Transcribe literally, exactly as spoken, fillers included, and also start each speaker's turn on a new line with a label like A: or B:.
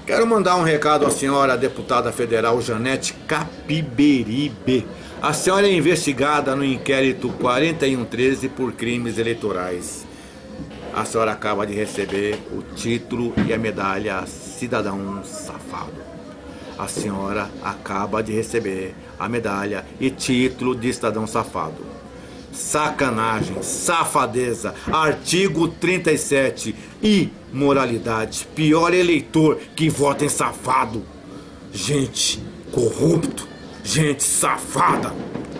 A: Quero mandar um recado à senhora deputada federal Janete Capiberibe. A senhora é investigada no inquérito quarenta e um treze por crimes eleitorais. A senhora acaba de receber o título e a medalha Cidadão Safado. A senhora acaba de receber a medalha e título de cidadão safado. Sacanagem, safadeza, artigo trinta e sete, imoralidade, pior eleitor que vota em safado. Gente corrupto, gente safada.